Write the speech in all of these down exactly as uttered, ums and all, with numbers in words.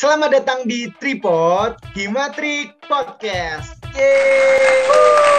Selamat datang di Tripod Himatrik Podcast. Yeay!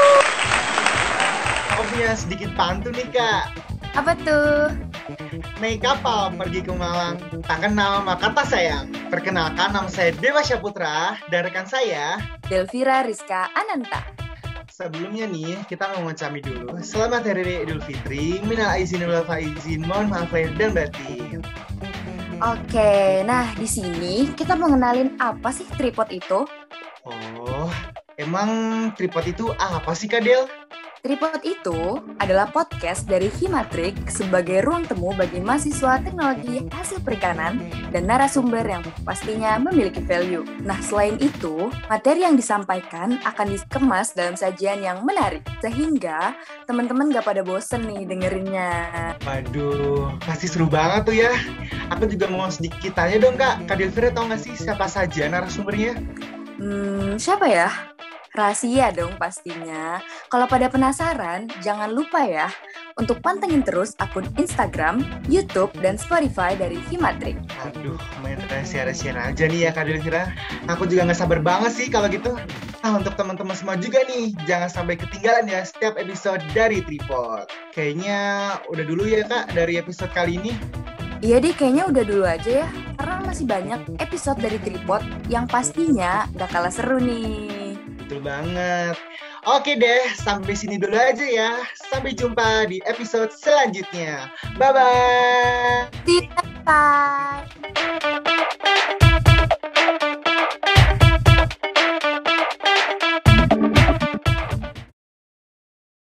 Aku punya sedikit pantun nih, Kak. Apa tuh? Naik kapal pergi ke Malang, tak kenal maka tak sayang. Perkenalkan, nama saya Dewa Syaputra dan rekan saya Delvira Rizka Ananta. Sebelumnya nih, kita mau ngucapin dulu Selamat Hari Raya Idul Fitri, minal aizin wal faizin, mohon maaf lahir dan batin. Oke, nah di sini kita mau ngenalin apa sih tripod itu? Oh, emang tripod itu apa sih, Kak Del? Tripod itu adalah podcast dari Himatrik sebagai ruang temu bagi mahasiswa teknologi hasil perikanan dan narasumber yang pastinya memiliki value. Nah, selain itu, materi yang disampaikan akan dikemas dalam sajian yang menarik, sehingga teman-teman gak pada bosen nih dengerinnya. Waduh, pasti seru banget tuh ya. Aku juga mau sedikit tanya dong, Kak. Kak Delvira tahu nggak sih siapa saja narasumbernya? Hmm, siapa ya? Rahasia dong pastinya. Kalau pada penasaran, jangan lupa ya untuk pantengin terus akun Instagram, YouTube, dan Spotify dari Himatrik. Aduh, main rahasia-rahasia aja nih ya, Kak Delvira. Aku juga nggak sabar banget sih kalau gitu. Nah, untuk teman-teman semua juga nih, jangan sampai ketinggalan ya setiap episode dari Tripod. Kayaknya udah dulu ya, Kak, dari episode kali ini. Iya deh, kayaknya udah dulu aja ya. Karena masih banyak episode dari Tripod yang pastinya gak kalah seru nih. Betul banget. Oke deh, sampai sini dulu aja ya. Sampai jumpa di episode selanjutnya. Bye-bye. See you next time.